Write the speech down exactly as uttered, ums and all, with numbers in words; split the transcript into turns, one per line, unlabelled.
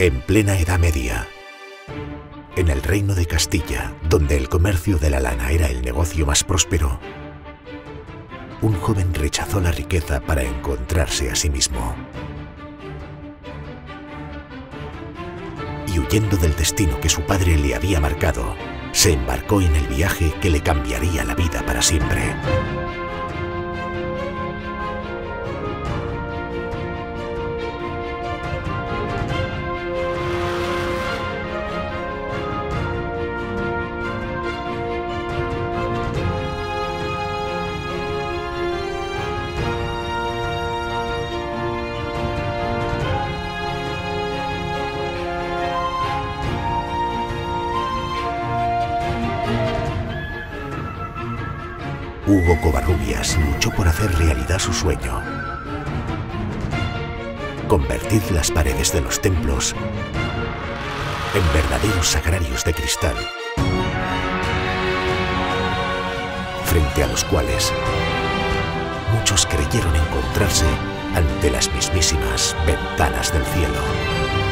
En plena Edad Media, en el Reino de Castilla, donde el comercio de la lana era el negocio más próspero, un joven rechazó la riqueza para encontrarse a sí mismo. Y huyendo del destino que su padre le había marcado, se embarcó en el viaje que le cambiaría la vida para siempre. Hugo Covarrubias luchó por hacer realidad su sueño: convertir las paredes de los templos en verdaderos sagrarios de cristal, frente a los cuales muchos creyeron encontrarse ante las mismísimas ventanas del cielo.